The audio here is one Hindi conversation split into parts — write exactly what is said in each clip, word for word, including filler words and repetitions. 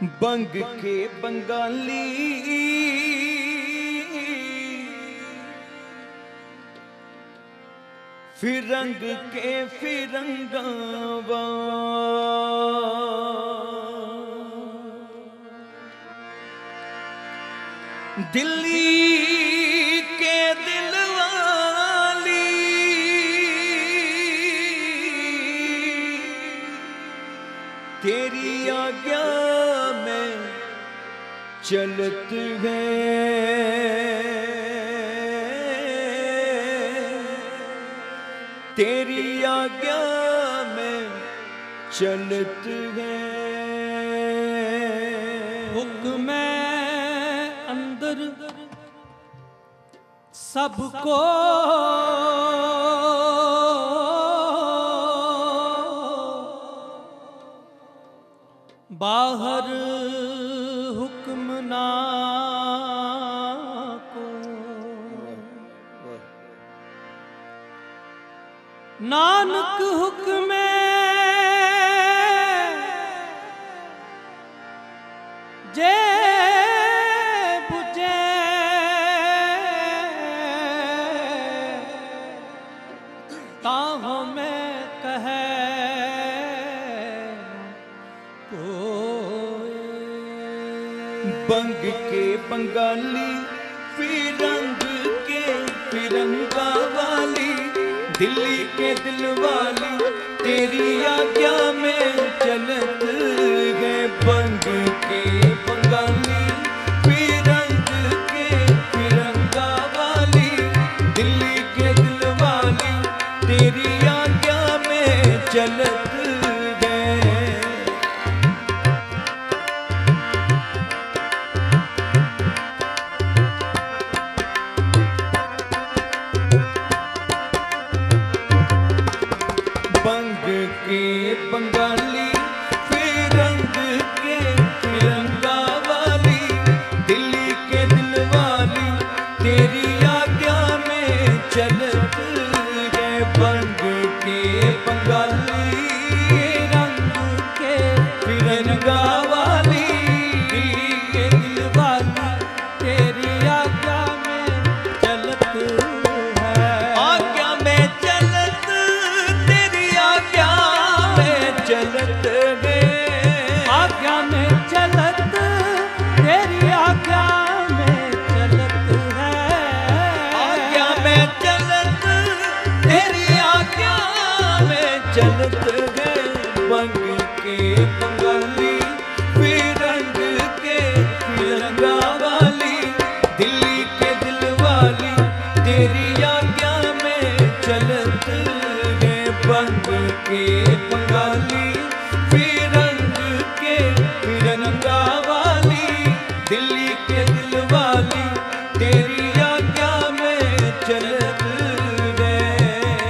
बंग के बंगाली फिरंग के फिरंगावा दिल्ली के दिलवाली तेरी आज्ञा में चलत है तेरी आज्ञा में चलत है हुक्म अंदर सबको बाहर हुक्म ना को नानक हुक्म जे बुझे ताह में कहे बंग के बंगाली फिरंग के फिरंगा वाली दिल्ली के दिलवाली तेरी आज्ञा में चलत गए बंग के बंगाली फिरंग के फिरंगा वाली दिल्ली के दिलवाली तेरी आज्ञा में चलत बंगाली फिरंग के फिरंगा वाली दिल्ली के दिलवाली तेरी आज्ञा में चलत गए बंग के बंगाली रंग के फिरंगा वाली दिल्ली के दिलवाली तेरी आज्ञा में चलत है आज्ञा में चलत तेरी आज्ञा चलत है आज्ञा में चलत तेरी आज्ञा में चलत है आज्ञा में चलत तेरी आज्ञा में चलत है बंग के बंगाली फिरंग के फिरंगा वाली दिल्ली के दिलवाली तेरी आज्ञा में चलत है बंग के बंगाली फिरंग के फिरंगा वाली दिल्ली के दिलवाली तेरी आज्ञा में चलत गए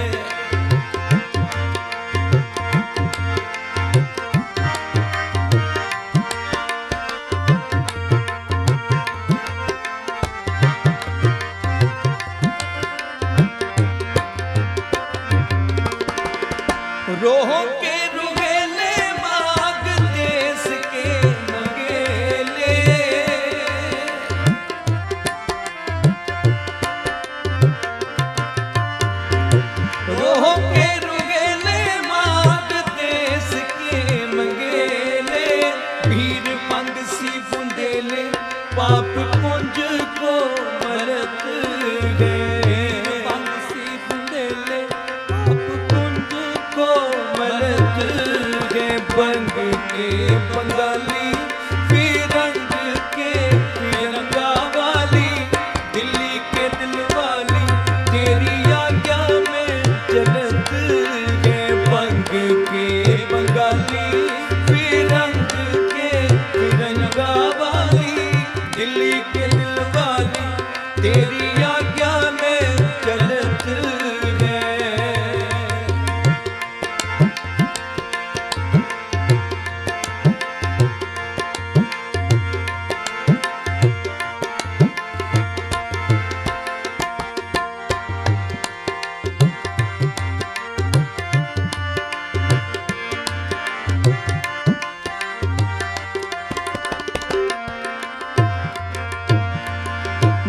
रोहों के रुगेले माग देश के मंगेले रोहों के रुगेले माग देश के मंगेले भीर मंग सी बुंदेले पाप पुंज को मलत गए पंग सी बुंदेले बंग के बंगाली फिरंग के फिरंगा वाली दिल्ली के दिलवाली तेरी आज्ञा में चलत गए बंग के बंगाली फिरंग के फिरंगा वाली दिल्ली के दिलवाली तेरी आज्ञा में चलत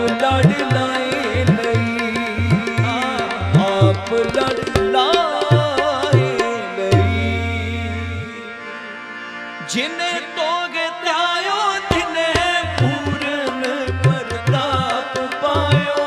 लड़ लाए लई, आप लड़ लाए लई। जिन्हें तोगे त्यायो तिन्हें पूरन प्रताप पायो।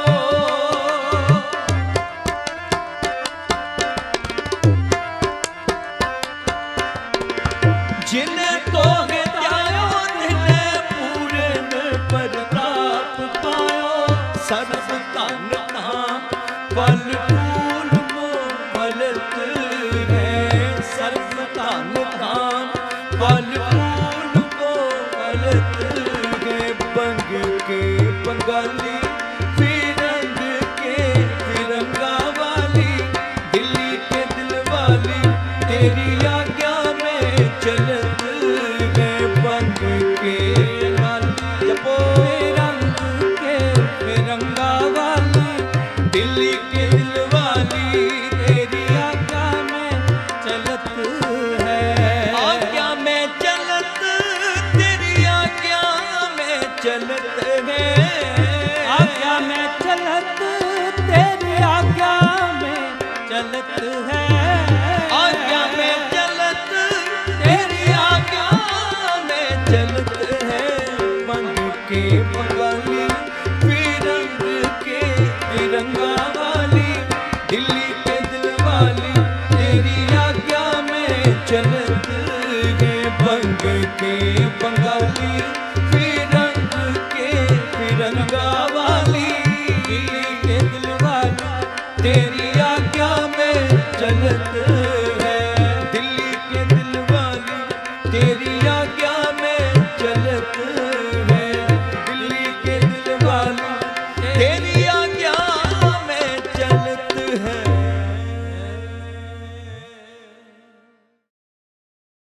जिन्हें तोगे त्यायो तिन्हें पूरन प्रताप पायो। सर्व धन धाम फल फूल मोहलत है, सर्व धन धाम फल फूल मोहलत है। बंग के बंगाली फिरंग के फिरंगा वाली, दिल्ली के दिल वाली तेरी आज्ञा में चलत है। बंग के बंगाली जपो रंग के फिरंगा वाली, दिल्ली के दिल वाली तेरी आज्ञा में चलत है। आज्ञा में चलत, तेरी आज्ञा में चलत है। आज्ञा में चलत, तेरी आज्ञा में चलत है। आज्ञा में चलत, तेरी आज्ञा में चलत है। बंग के बंगाली फिरंग के फिरंगा वाली, दिल्ली के दिल वाली तेरी आज्ञा में चलत है। बंग के बंगाली फिरंग के फिरंगा वाली, दिल्ली के दिल वाली तेरी आज्ञा में चलत